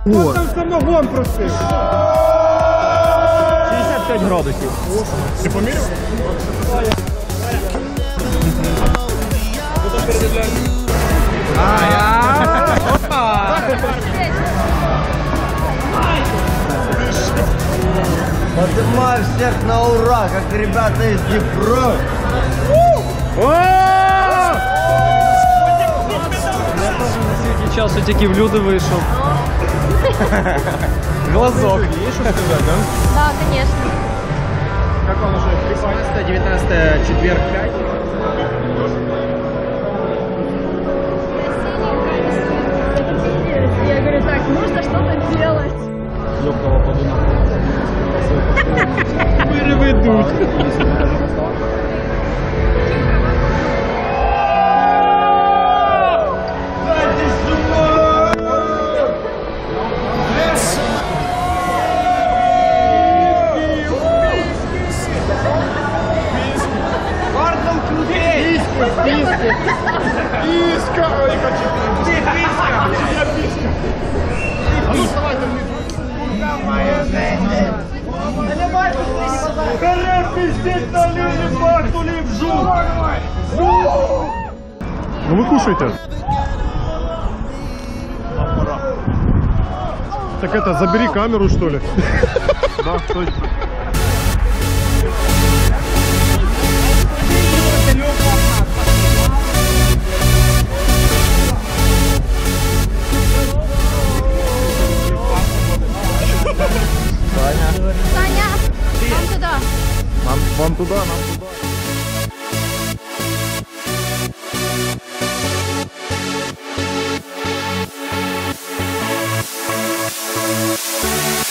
Он там самогон просив. 65 градусів. Ти поміряв? Поднимаю всех на ура, как ребята из Днепра. Скільки часу тільки в люди вийшов. Глазок. Есть что сказать, да? Да, конечно. Как он уже? 19 четверг, 5. Я говорю, так, нужно что-то делать. Ёбкова подуна. Переведут. Писка! Ой, хочу. Где писка? Я писка. А ну вставай там. Харе пиздеть на люди, бахнули в жук. Ну вы кушайте. Так это, забери камеру, что ли? Да, точно. Саня, нам туда. Вам туда, нам туда. Thank you.